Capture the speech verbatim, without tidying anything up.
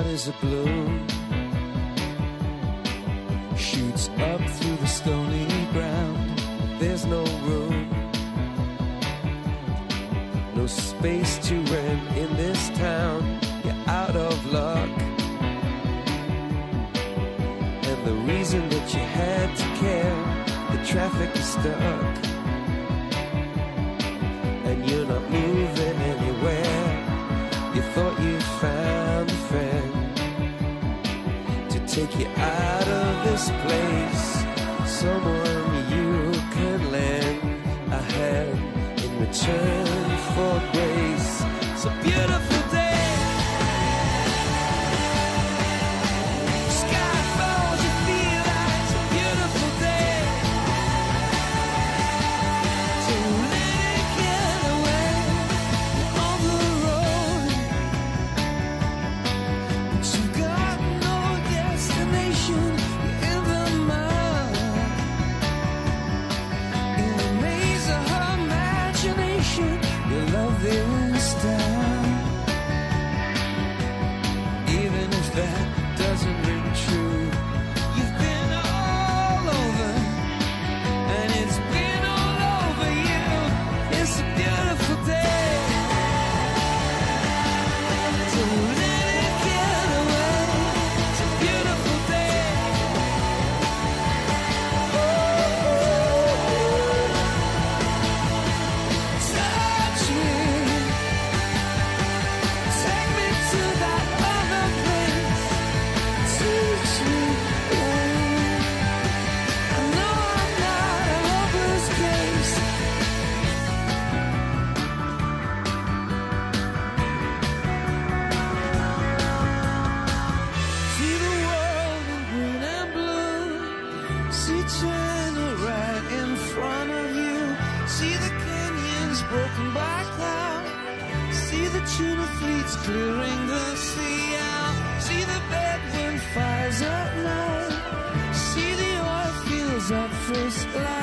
is a bloom, shoots up through the stony ground. There's no room, no space to rent in this town. You're out of luck, and the reason that you had to care, the traffic is stuck, and you're not moving anywhere. You thought you found a friend to take you out of this place, someone you can lend a hand in return for grace. It's a beautiful day. Sky falls, you feel like it's a beautiful day. So let it get away on the road, but you got no destination. You're in the mud, in the maze of her imagination. Your love is down, even if that doesn't ring true. You've been all over, and it's been all over you. It's a beautiful day, so let it get away. It's a beautiful day. Oh, touch me, take me to that other place. Teach me, oh, I know I'm not a hopeless case. See the world in green and blue. See China right in front of you. See the canyons broken by cloud. See the tuna fleets clearing the sea out. See the bedroom fires at night. See the oil fields at first light.